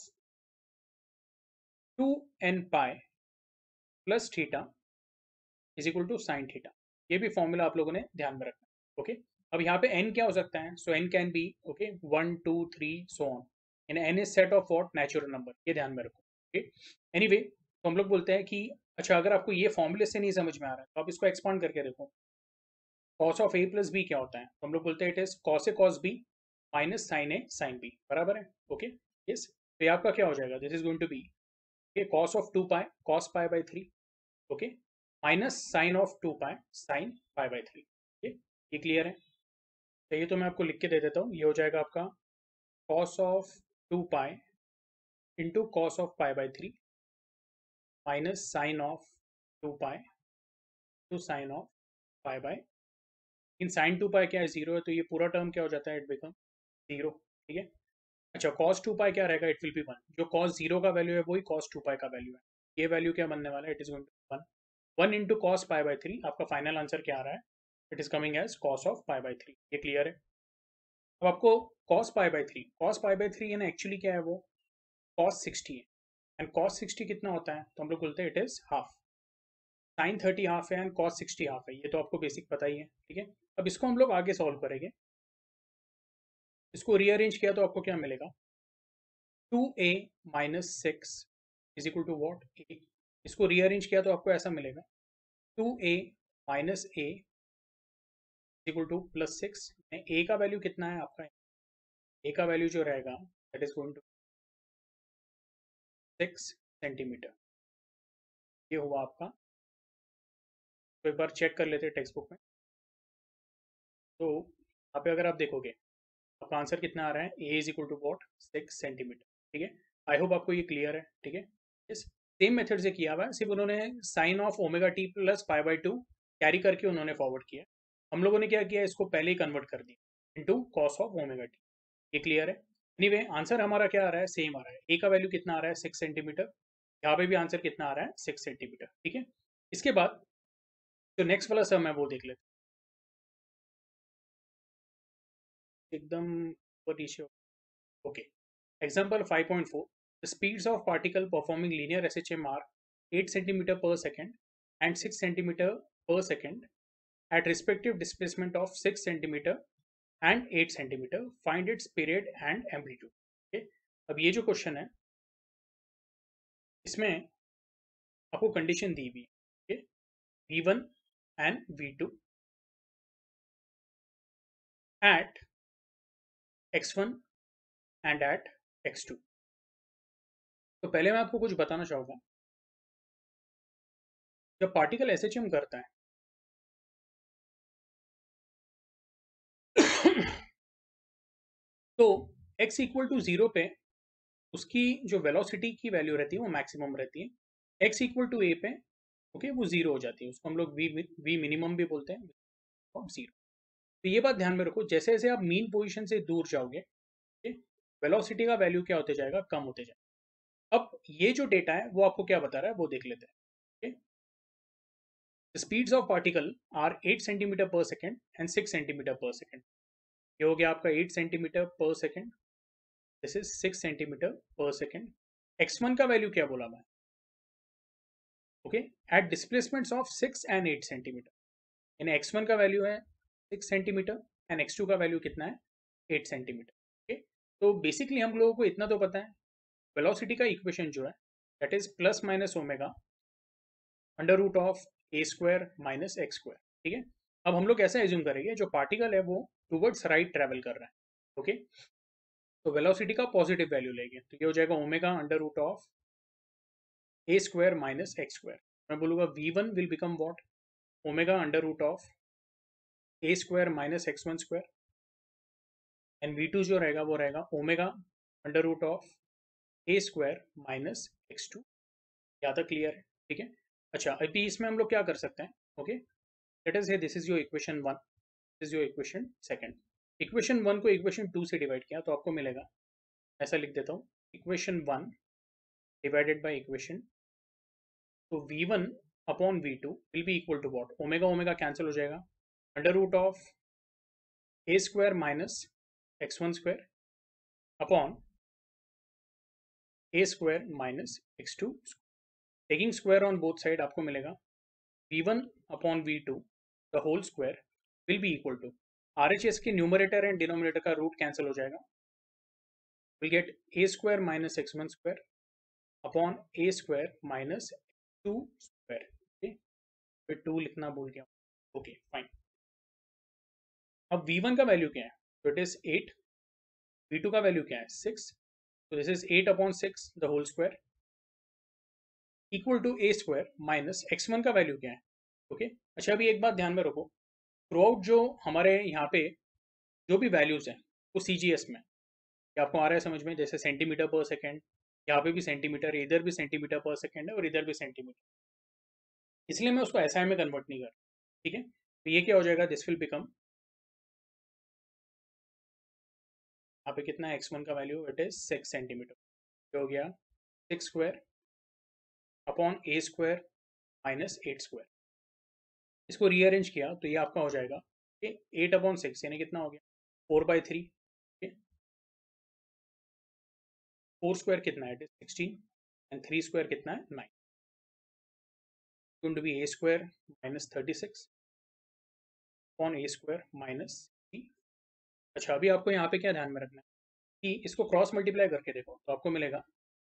2n pi plus theta is equal to sine theta. ये भी फॉर्मूला आप लोगों ने ध्यान में रखना. ओके, अब यहाँ पे n क्या हो सकता है? So n can be okay 1 2 3 so on, यानी n is set of what? Natural number. ये ध्यान में रखो. ओके, एनीवे, तो हम लोग बोलते हैं कि अच्छा अगर आपको ये फॉर्मूले से नहीं समझ में आ रहा है तो आप इसको एक्सपांड करके देखो. Cos of a plus b क्या होता है? तो हम लोग बोलते हैं it is cos a cos b minus sine a sine b. बराबर है? Okay, yes. तो ये आपका क्या हो जाएगा? This is going to be cos of 2 pi cos pi by 3 okay minus sine of 2 pi sine pi by 3. ये clear है? तो ये तो मैं आपको लिख के दे देता हूँ, ये हो जाएगा आपका cos of 2 pi into cos of pi by 3 minus sine of 2 pi two sine of pi by. इन साइन 2 पाई क्या है? 0 है, तो ये पूरा टर्म क्या हो जाता है? It become 0. ठीक है. अच्छा, cos 2 पाई क्या रहेगा? It will be 1. जो cos 0 का वैल्यू है वही cos 2 पाई का वैल्यू है. ये वैल्यू क्या बनने वाला है? It is going to 1. 1 into cos pi by 3. आपका फाइनल आंसर क्या आ रहा है? It is coming as cos of pi by 3. ये क्लियर है? अब आपको cos pi by 3, cos pi by 3 है ना, एक्चुअली क्या है वो? cos 60 है. एंड cos 60 कितना होता है? तो हम लोग बोलते हैं it is half. Sine 30 half है एंड cos 60 हाफ है, ये तो आपको बेसिक पता ही है. ठीक है, अब इसको हम लोग आगे सॉल्व करेंगे. इसको रीअरेंज किया तो आपको क्या मिलेगा? 2a minus 6 is equal to what? A. इसको रीअरेंज किया तो आपको ऐसा मिलेगा 2a minus a equal to +6, a का वैल्यू कितना है आपका, ए का वैल्यू जो रहेगा that is going to 6 centimetre. ये हुआ आपका, तो एक बार चेक कर लेते हैं टेक्स्ट बुक में। तो यहाँ पे अगर आप देखोगे आपका आंसर कितना आ रहा है, a is equal to what 6 centimetre. ठीक है, आई होप आपको ये क्लियर है। ठीक है, इस सेम मेथड से किया हुआ है, सिर्फ उन्होंने sine of omega t plus π/2 carry करके उन्होंने फॉरवर्ड किया। हम लोगों ने क्या किया, इसको पहले ही कन्वर्ट कर दिया into cos of omega t. ये क्लियर है। एनीवे आंसर हमारा क्या आ रहा है, सेम आ रहा है। ए का वैल्यू कितना आ रहा है 6 सेंटीमीटर, यहाँ पे भी आंसर कितना आ रहा है 6 सेंटीमीटर। ठीक है, इसके बाद जो नेक्स्ट वाला सम है वो देख लेते हैं एकदम ऊपर नीचे। Okay, example 5.4, the speeds of particle performing linear SHM are 8 centimeter per second and 6 centimeter per second at respective displacement of 6 centimeter and 8 centimeter. Find its period and amplitude. Okay? अब ये जो क्वेश्चन है इसमें आपको condition दी हुई है, V1 and V2 at x1 and at x2। तो पहले मैं आपको कुछ बताना चाहूँगा, जब पार्टिकल SHM करता है तो x इक्वल टू 0 पे उसकी जो वेलोसिटी की वैल्यू रहती है वो मैक्सिमम रहती है। x इक्वल टू a पे ओके वो 0 हो जाती है, उसको हम लोग v मिनिमम भी बोलते हैं, ऑफ 0। तो ये बात ध्यान में रखो, जैसे जैसे आप मीन पोजीशन से दूर जाओगे वेलोसिटी का वैल्यू क्या होते जाएगा, कम होते जाएगा। अब ये जो डेटा है वो आपको क्या बता रहा है वो देख लेते हैं। The speeds of particle are 8 centimeter per second and 6 centimeter per second। ये हो गया आपका 8 centimeter per second, this is 6 centimeter per second। x1 का वैल्यू क्या बोला मैं, okay, at displacements of 6 and 8 centimeter। यानी x1 का वैल्यू है 6 centimeter एंड x2 का वैल्यू कितना है 8 centimeter। ओके, तो बेसिकली हम लोगों को इतना तो पता है, वेलोसिटी का इक्वेशन जो है that is plus minus omega under root of a square minus x square. ठीक है, अब हम लोग ऐसा एज्यूम करेंगे जो पार्टिकल है वो टुवर्ड्स राइट ट्रेवल कर रहा है। ओके, तो वेलोसिटी का पॉजिटिव वैल्यू लेंगे तो ये हो जाएगा omega under root of a square minus x square. मैं बोलूँगा v1 will become what, omega under root of a square minus x1 square and v2 जो रहेगा वो रहेगा omega under root of a square minus x2। यहाँ तक clear है। ठीक है, अच्छा अभी इसमें हम लोग क्या कर सकते हैं, okay, let us say this is your equation 1, this is your equation second. Equation 1 को इक्वेशन 2 से डिवाइड किया तो आपको मिलेगा, ऐसा लिख देता हूँ, इक्वेशन 1 डिवाइडेड बाय इक्वेशन, तो v1 upon v2 will be equal to what, omega omega cancel हो जाएगा, under root of a square minus x1 square upon a square minus x2। Taking square on both side आपको मिलेगा v1 upon v2 the whole square will be equal to, RHS के numerator and denominator का root cancel हो जाएगा, will get a square minus x1 square upon a square minus 2 square. फिर 2 लिखना भूल गया, ओके फाइन। अब v1 का वैल्यू क्या है, तो इट इज 8, v2 का वैल्यू क्या है 6, तो this is 8 upon 6 the whole square equal to a square minus x1 का वैल्यू क्या है। ओके, अच्छा अभी एक बात ध्यान में रखो, थ्रू आउट जो हमारे यहाँ पे जो भी वैल्यूज हैं वो CGS में, ये आपको आ रहा है समझ में, जैसे सेंटीमीटर पर सेकेंड, यहाँ पे भी सेंटीमीटर, इधर भी सेंटीमीटर पर सेकेंड है और इधर भी सेंटीमीटर, इसलिए मैं उसको SI में कन्वर्ट नहीं कर रहा। ठीक है, तो ये क्या हो जाएगा, दिस विल बिकम, यहाँ पे कितना है x1 का वैल्यू, इट इज 6 सेंटीमीटर, ये हो गया 6 square upon a square minus 8 square. इसको रीअरेंज किया तो ये आपका हो जाएगा 8 अपॉन 6 यानी कितना हो गया 4/3। 4 स्क्वायर कितना है, इट इज 16 एंड 3 स्क्वायर कितना है 9, going to be a square minus 36 upon a square minus 3। अच्छा अभी आपको यहाँ पे क्या ध्यान में रखना है कि इसको क्रॉस मल्टीप्लाई करके देखो तो आपको मिलेगा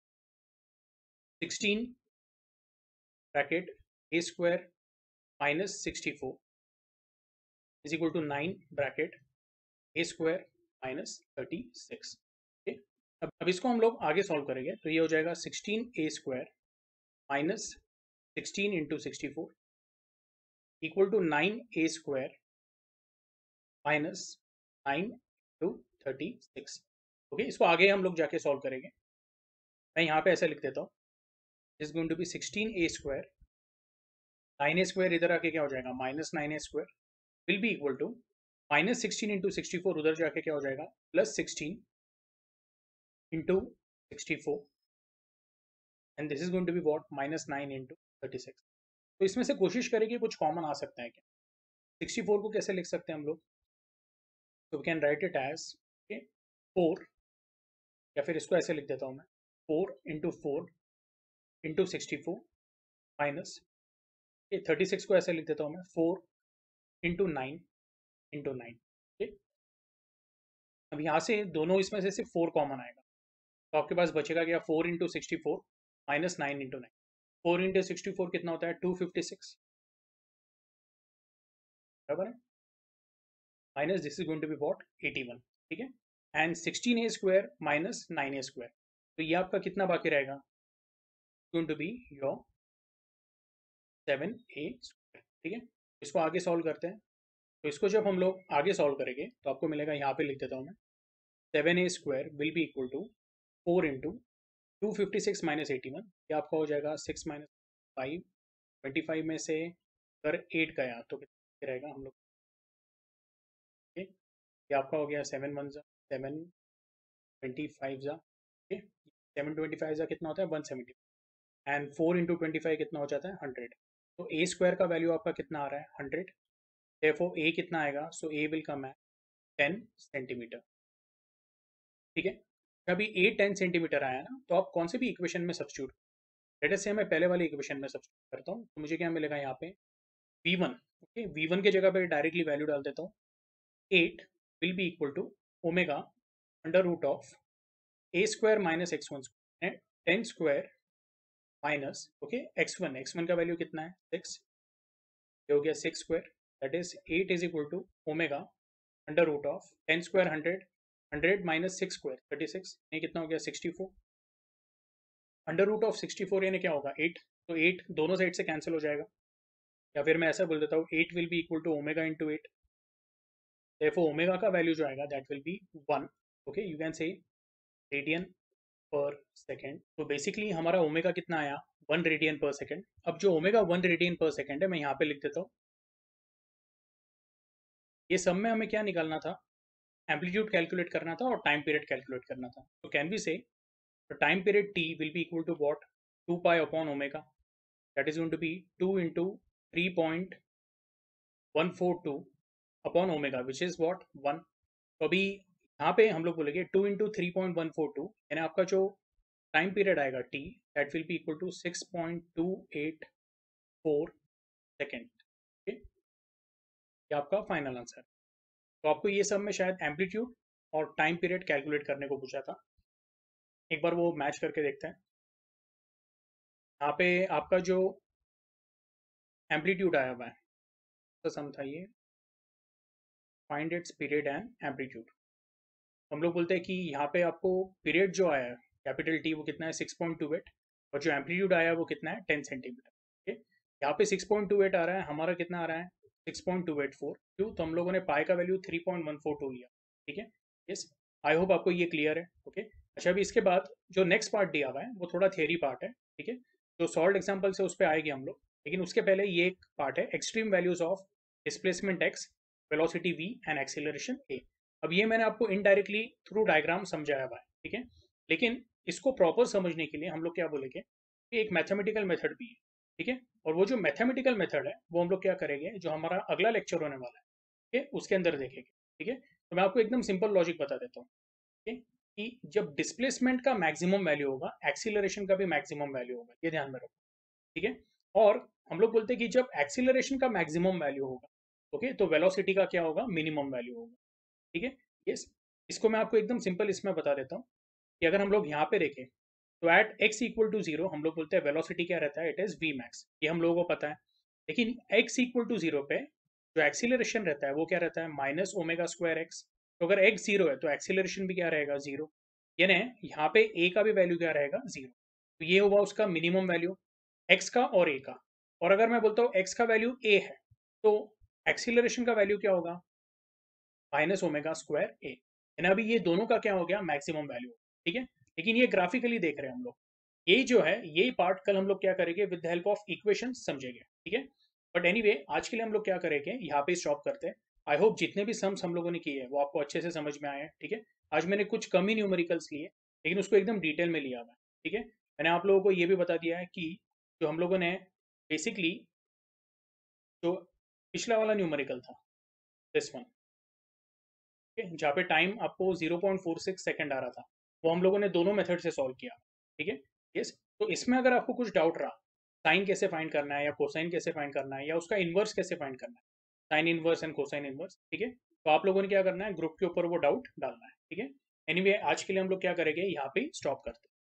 16 bracket a square minus 64 is equal to 9 bracket a square minus 36। Okay, अब इसको हम लोग आगे सॉल्व करेंगे तो ये हो जाएगा 16 a square minus 16 into 64 equal to 9 a square minus 9 into 36। Okay, इसको आगे हम लोग जाके सॉल्व करेंगे। मैं यहाँ पे ऐसा लिख देता हूँ, is going to be 16 a square, 9 a square इधर आके क्या हो जाएगा minus 9 a square will be equal to minus 16 into 64 उधर जाके क्या हो जाएगा plus 16 into 64 and this is going to be what minus 9 into 36। तो इसमें से कोशिश करेंगे कुछ कॉमन आ सकता है क्या। 64 को कैसे लिख सकते हैं हम लोग, तो we can write it as 4, या फिर इसको ऐसे लिख देता हूँ मैं 4 इंटू 64 माइनस 36 को ऐसे लिख देता हूँ मैं 4 इंटू 9 इंटू 9। ठीक, अब यहाँ से दोनों इसमें से सिर्फ 4 कॉमन आएगा तो आपके पास बचेगा क्या 4 इंटू 64 माइनस 9 इंटू 9। 4 इंटू 64 कितना होता है 256, बराबर है, minus this is going to be what 81। ठीक है, and 16 a square minus 9 a square, तो ये आपका कितना बाकी रहेगा going to be your 7 a square. ठीक है, इसको आगे सॉल्व करते हैं। तो इसको जब हम लोग आगे सॉल्व करेंगे तो आपको मिलेगा, यहाँ पे लिख देता हूँ मैं 7 a square will be equal to 4 into 256 minus 81, ये आपका हो जाएगा 6 माइनस 5, 25 में से अगर 8 गया तो कितना रहेगा हम लोग। ये आपका हो गया 7 1 जा 7 25 जा, ओके 7 25 जा कितना होता है 170 एंड 4 इंटू 25 कितना हो जाता है 100। तो ए स्क्वायर का वैल्यू आपका कितना आ रहा है 100, therefore ए कितना आएगा, so a will come at 10 centimetre. ठीक है, अभी ए 10 सेंटीमीटर आया ना तो आप कौन से भी इक्वेशन में सब्स्टिट्यूट, लेट अस से मैं पहले वाले इक्वेशन में सब्स्टिट्यूट करता हूँ तो मुझे क्या मिलेगा यहाँ पे v1। ओके, v1 के जगह पे डायरेक्टली वैल्यू डाल देता हूँ 8 will be equal to omega under root of a square minus x1 square 10 square minus okay x1 का वैल्यू कितना है 6, ये हो गया 6 square, that is 8 is equal to omega under root of 10 square 100 minus 6 square 36, ये कितना हो गया 64 अंडर रूट ऑफ 64, यानी क्या होगा 8, तो 8 दोनों साइड से कैंसिल हो जाएगा, या फिर मैं ऐसा बोल देता हूँ 8 will be equal to omega into 8, therefore omega का वैल्यू जो आएगा that will be 1। Okay, you can say radian per second. तो बेसिकली हमारा ओमेगा कितना आया 1 रेडियन पर सेकेंड। अब जो ओमेगा 1 रेडियन पर सेकेंड है मैं यहाँ पे लिख देता हूँ, ये सब में हमें क्या निकालना था, एम्पलीट्यूड कैलकुलेट करना था और टाइम पीरियड कैलकुलेट करना था। तो can we say time period t will be equal to what 2 pi upon omega, that is going to be 2 into 3.142 upon omega which is what 1। तो अभी यहाँ पे हम लोग बोलेंगे 2 इंटू 3.142, यानी आपका जो टाइम पीरियड आएगा t that will be equal to 6.284 second. Okay, ये आपका फाइनल आंसर। तो आपको ये सब में शायद एम्पलीट्यूड और टाइम पीरियड कैलकुलेट करने को पूछा था, एक बार वो मैच करके देखते हैं। यहाँ पे आपका जो एम्पलीट्यूड आया हुआ है तो सम था ये find its period and amplitude. हम लोग बोलते हैं कि यहाँ पे आपको पीरियड जो आया है कैपिटल टी वो कितना है 6.28 और जो एम्पलीट्यूड आया है वो कितना है 10 सेंटीमीटर। ओके, यहाँ पे 6.28 आ रहा है, हमारा कितना आ रहा है 6.284, क्यों, तो हम लोगों ने पाई का वैल्यू 3.142 लिया। ठीक है, यस, आई होप आपको ये क्लियर है। ओके, अच्छा अभी इसके बाद जो नेक्स्ट पार्ट दिया हुआ है वो थोड़ा थियरी पार्ट है। ठीक है, जो सॉल्व एग्जाम्पल से उस पर आएंगे हम लोग, लेकिन उसके पहले ये एक पार्ट है extreme values of displacement x, velocity v and acceleration a। अब ये मैंने आपको इनडायरेक्टली थ्रू डायग्राम समझाया हुआ है। ठीक है, लेकिन इसको प्रॉपर समझने के लिए हम लोग क्या बोलेंगे कि एक मैथमेटिकल मेथड भी है। ठीक है, और वो जो मैथमेटिकल मेथड है वो हम लोग क्या करेंगे, जो हमारा अगला लेक्चर होने वाला है ठीक है उसके अंदर देखेंगे। ठीक है, तो मैं आपको एकदम सिंपल लॉजिक बता देता हूँ कि जब डिस्प्लेसमेंट का मैक्सिमम वैल्यू होगा एक्सीलरेशन का भी मैक्सिमम वैल्यू होगा, ये ध्यान में रखो। ठीक है, और हम लोग बोलते हैं कि जब एक्सीलरेशन का मैक्सिमम वैल्यू होगा ओके तो वेलोसिटी का क्या होगा मिनिमम वैल्यू होगा। ठीक है, यस, इसको मैं आपको एकदम सिंपल इसमें बता देता हूँ कि अगर हम लोग यहाँ पे देखें तो एट x इक्वल टू 0 हम लोग बोलते हैं वेलोसिटी क्या रहता है, इट इज v मैक्स, ये हम लोगों को पता है। लेकिन x इक्वल टू 0 पे जो एक्सीलरेशन रहता है वो क्या रहता है, माइनस ओमेगा स्क्वायर एक्स। तो अगर एक्स जीरो है तो एक्सीलरेशन भी क्या रहेगा, जीरो। यानी यहाँ पे ए का भी वैल्यू क्या रहेगा, जीरो। तो ये हुआ उसका मिनिमम वैल्यू एक्स का और ए का। और अगर मैं बोलता हूँ एक्स का वैल्यू ए है तो एक्सीलरेशन का वैल्यू क्या होगा, माइनस ओमेगा स्क्वायर ए। यानी अभी ये दोनों का क्या हो गया, मैक्सिमम वैल्यू। ठीक है, लेकिन ये ग्राफिकली देख रहे हैं हम लोग। ये जो है ये पार्ट कल हम लोग क्या करेंगे, with the help of equation समझेंगे। ठीक है, बट एनीवे आज के लिए हम लोग क्या करेंगे, यहाँ पे स्टॉप करते हैं। आई होप जितने भी सम्स हम लोगों ने किए हैं वो आपको अच्छे से समझ में आए हैं। ठीक है, आज मैंने कुछ कम ही न्यूमेरिकल्स लिए लेकिन उसको एकदम डिटेल में लिया हुआ है। ठीक है, मैंने आप लोगों को ये भी बता दिया है कि जो हम लोगों ने बेसिकली जो पिछला वाला न्यूमेरिकल था, दिस वन, जहाँ पे टाइम आपको 0.46 सेकंड आ रहा था, वो हम लोगों ने दोनों मेथड से सॉल्व किया। ठीक है, यस। तो इसमें अगर आपको कुछ डाउट रहा, साइन कैसे फाइंड करना है या कोसाइन कैसे फाइंड करना है या उसका इन्वर्स कैसे फाइंड करना है, sine inverse and cosine inverse, ठीक है, तो आप लोगों ने क्या करना है, ग्रुप के ऊपर वो डाउट डालना है। ठीक है, एनीवे आज के लिए हम लोग क्या करेंगे, यहाँ पे स्टॉप करते हैं।